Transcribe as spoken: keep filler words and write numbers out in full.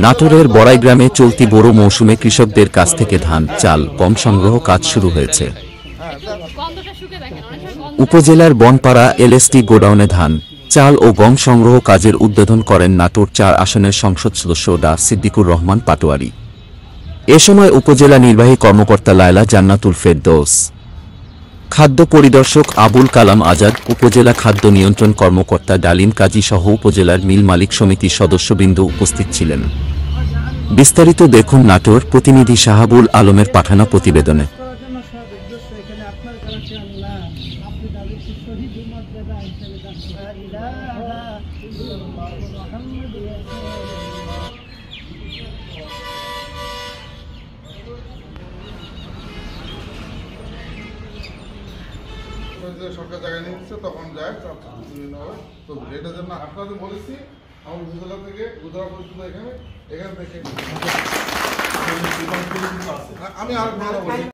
নাটোরের বড়াইগ্রামে চলতি বোরো মৌসুমে কৃষকদের কাছ থেকে ধান, চাল, গম সংগ্রহ কাজ শুরু হয়েছে। উপজেলার বনপাড়া এলএসটি গোডাউনে ধান, চাল ও গম সংগ্রহ কাজের উদ্বোধন করেন নাটোর চার আসনের সংসদ সদস্য ডা সিদ্দিকুর রহমান পাটোয়ারি। এ সময় উপজেলা নির্বাহী কর্মকর্তা লায়লা জান্নাতুল ফেরদৌস, খাদ্য পরিদর্শক আবুল কালাম আজাদ, উপজেলা খাদ্য নিয়ন্ত্রণ কর্মকর্তা ডালিম কাজী সহ উপজেলার মিল মালিক সমিতির সদস্যবৃন্দ উপস্থিত ছিলেন। বিস্তারিত দেখুন নাটোর প্রতিনিধি শাহাবুল আলমের পাঠানো প্রতিবেদনে। সরকার জায়গায় নিয়ে নিচ্ছে তখন যায় তো এটার জন্য আপনাদের বলেছি আমার উপজেলা থেকে গুজরাট পর্যন্ত এখানে এখান থেকে আমি আর